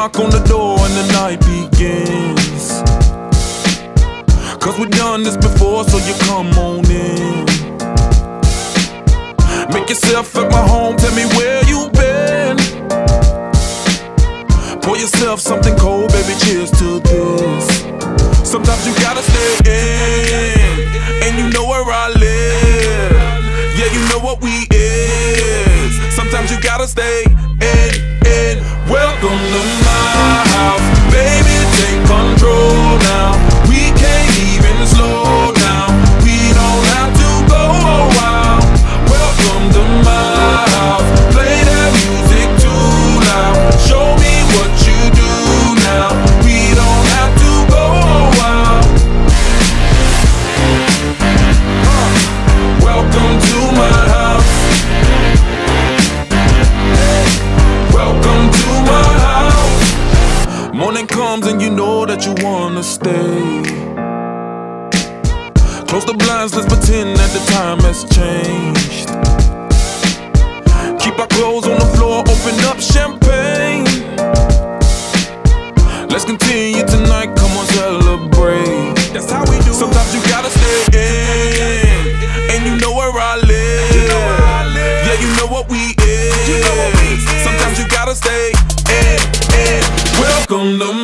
knock on the door and the night begins. Cause we've done this before, so you come on in. Make yourself at my home, tell me where you been. Pour yourself something cold, baby, cheers to this. Sometimes you gotta stay in, and you know where I live. Yeah, you know what we is. Sometimes you gotta stay in. Welcome to my house, baby, take control now. We can't even slow down, we don't have to go a while. Welcome to my house, play that music too loud. Show me what you do now, we don't have to go a while. Welcome to my house. Welcome to my house. Morning comes and you know that you wanna stay. Close the blinds, let's pretend that the time has changed. Keep our clothes on the floor, open up champagne. Let's continue tonight, come on, celebrate. That's how we do. Sometimes you gotta stay in, and you know where I live. Yeah, you know what we is. Sometimes you gotta stay in. Welcome to